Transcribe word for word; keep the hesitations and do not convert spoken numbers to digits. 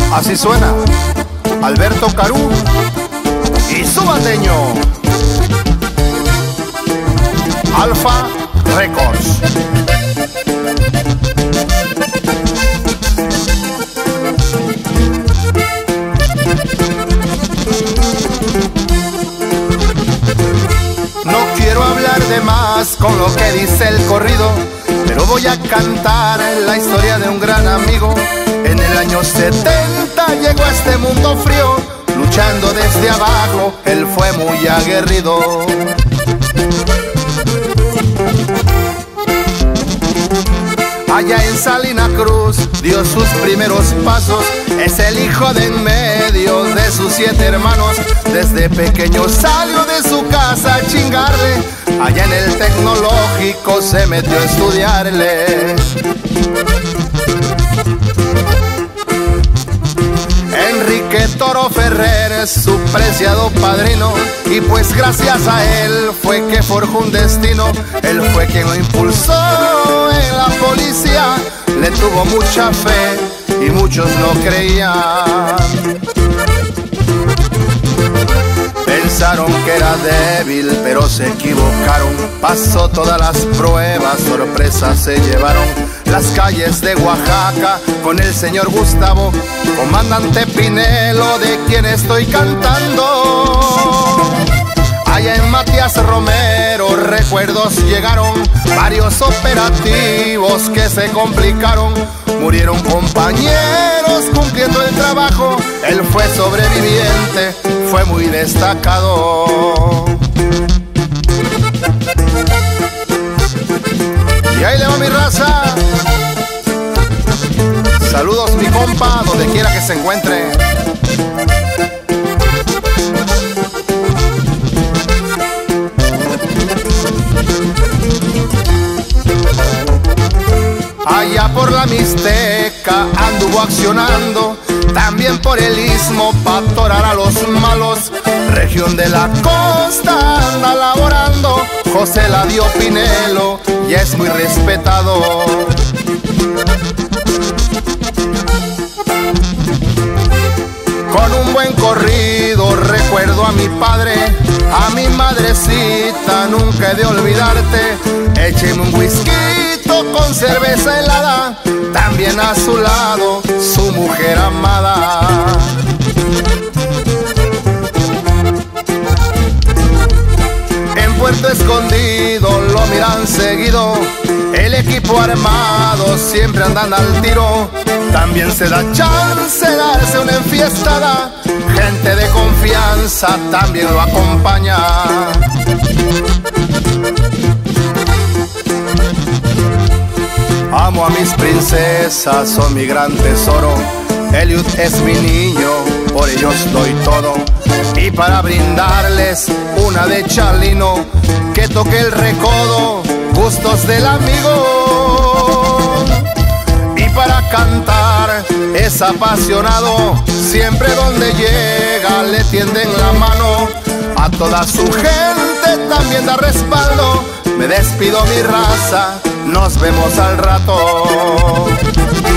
Así suena Alberto Carú y su bandeño Alfa Records. No quiero hablar de más con lo que dice el corrido, pero voy a cantar la historia de un gran amigo. En el año setenta llegó a este mundo frío, luchando desde abajo, él fue muy aguerrido. Allá en Salina Cruz dio sus primeros pasos, es el hijo de en medio de sus siete hermanos. Desde pequeño salió de su casa a chingarle, allá en el tecnológico se metió a estudiarle. Enrique Toro Ferrer, su preciado padrino, y pues gracias a él fue que forjó un destino. Él fue quien lo impulsó en la policía, le tuvo mucha fe y muchos no creían. Pensaron que era débil, pero se equivocaron. Pasó todas las pruebas, sorpresas se llevaron. Las calles de Oaxaca con el señor Gustavo, comandante Pinelo, de quien estoy cantando. Allá en Matías Romero recuerdos llegaron, varios operativos que se complicaron. Murieron compañeros cumpliendo el trabajo, él fue sobreviviente, fue muy destacado. Y ahí le va mi raza. Saludos mi compa, donde quiera que se encuentre. Allá por la Mixteca anduvo accionando, también por el Istmo pa' atorar a los malos. Región de la costa anda laborando José Ladio Pinelo, y es muy respetado. Con un buen corrido recuerdo a mi padre, a mi madrecita nunca he de olvidarte. Écheme un whisky con cerveza helada, también a su lado su mujer amada. En Puerto Escondido lo miran seguido, el equipo armado siempre andan al tiro. También se da chance de darse una enfiestada, gente de confianza también lo acompaña. Amo a mis princesas, son mi gran tesoro. Eliud es mi niño, por ellos doy todo. Y para brindarles una de Chalino, que toque el recodo, gustos del amigo. Y para cantar es apasionado, siempre donde llega le tienden la mano. A toda su gente también da respaldo. Me despido mi raza, nos vemos al rato.